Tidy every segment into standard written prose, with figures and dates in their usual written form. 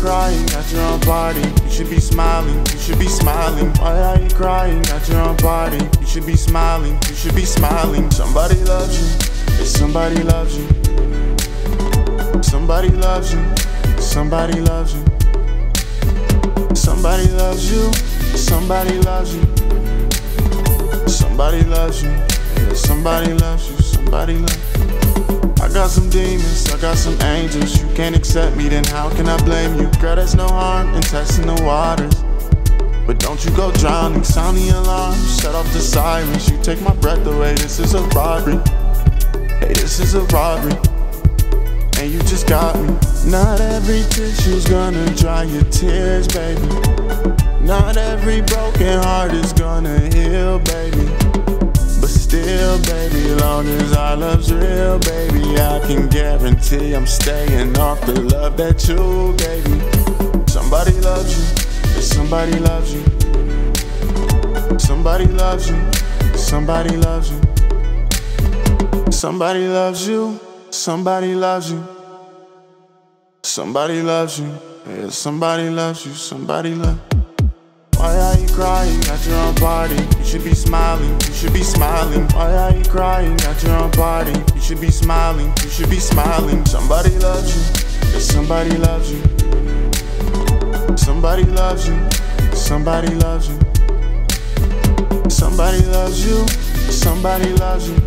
crying at your own party? You should be smiling, you should be smiling. Why are you crying at your own party? You should be smiling, you should be smiling. Somebody loves you, if somebody loves you. Somebody loves you, somebody loves you. Somebody loves you, somebody loves you. Somebody loves you, yeah, somebody loves you, somebody loves you. I got some demons, I got some angels. You can't accept me, then how can I blame you? Girl, there's no harm in testing the waters, but don't you go drowning. Sound the alarm, set off the sirens. You take my breath away, this is a robbery. Hey, this is a robbery, and you just got me. Not every tissue's gonna dry your tears, baby. Not every broken heart is gonna heal, baby. But still, baby, long as our love's real, baby, I can guarantee I'm staying off the love that you gave me. Somebody loves you, if somebody loves you. Somebody loves you, somebody loves you. Somebody loves you, somebody loves you. Somebody loves you, yeah, somebody loves you, somebody loves you. Why are you crying at your own party? You should be smiling, you should be smiling. Why are you crying at your own party? You should be smiling, you should be smiling. Somebody loves you, if somebody loves you. Somebody loves you, somebody loves you. Somebody loves you, somebody loves you.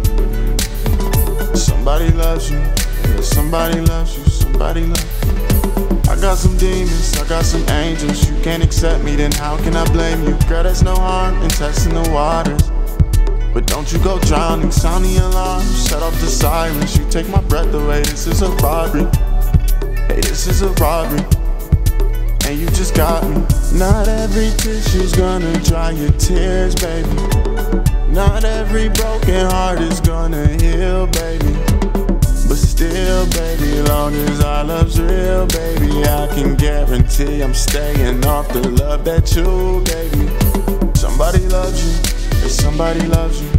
Somebody loves you, yeah, somebody loves you, somebody loves you. I got some demons, I got some angels. You can't accept me, then how can I blame you? Girl, there's no harm in testing the waters, but don't you go drowning. Sound the alarm, set off the sirens. You take my breath away, this is a robbery. Hey, this is a robbery, and you just got me. Not every tissue's gonna dry your tears, baby. Not every broken heart is gonna heal, baby. But still, baby, long as our love's real, baby, I can guarantee I'm staying off the love that you gave me. Somebody loves you, if somebody loves you.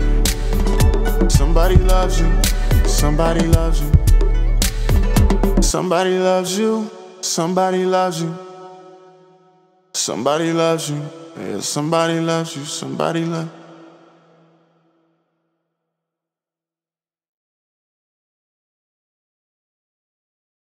Somebody loves you, somebody loves you. Somebody loves you, somebody loves you. Somebody loves you, yeah, somebody loves you, somebody loves you.